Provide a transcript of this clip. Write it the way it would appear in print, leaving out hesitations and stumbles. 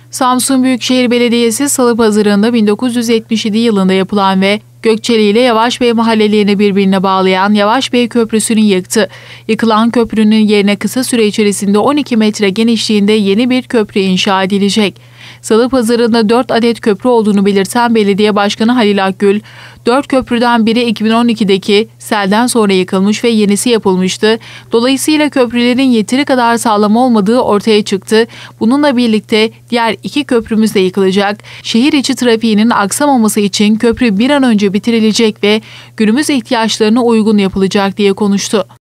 Samsun Büyükşehir Belediyesi Salıpazarı'nda 1977 yılında yapılan ve Gökçeli ile Yavaşbey mahallelerini birbirine bağlayan Yavaşbey Köprüsü'nü yıktı. Yıkılan köprünün yerine kısa süre içerisinde 12 metre genişliğinde yeni bir köprü inşa edilecek. Salıpazarı'nda 4 adet köprü olduğunu belirten Belediye Başkanı Halil Akgül, 4 köprüden biri 2012'deki selden sonra yıkılmış ve yenisi yapılmıştı. Dolayısıyla köprülerin yeteri kadar sağlam olmadığı ortaya çıktı. Bununla birlikte diğer 2 köprümüz de yıkılacak. Şehir içi trafiğinin aksamaması için köprü bir an önce bitirilecek ve günümüz ihtiyaçlarına uygun yapılacak diye konuştu.